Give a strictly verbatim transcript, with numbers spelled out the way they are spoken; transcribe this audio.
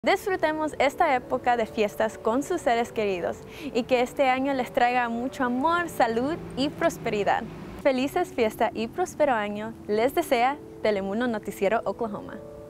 Disfrutemos esta época de fiestas con sus seres queridos y que este año les traiga mucho amor, salud y prosperidad. Felices fiestas y próspero año les desea Telemundo Noticiero Oklahoma.